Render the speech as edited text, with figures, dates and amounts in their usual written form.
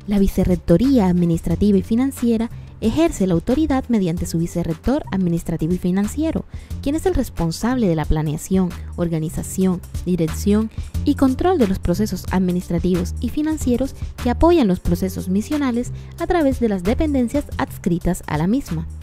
La Vicerrectoría Administrativa y Financiera ejerce la autoridad mediante su vicerrector administrativo y financiero, quien es el responsable de la planeación, organización, dirección y control de los procesos administrativos y financieros que apoyan los procesos misionales a través de las dependencias adscritas a la misma.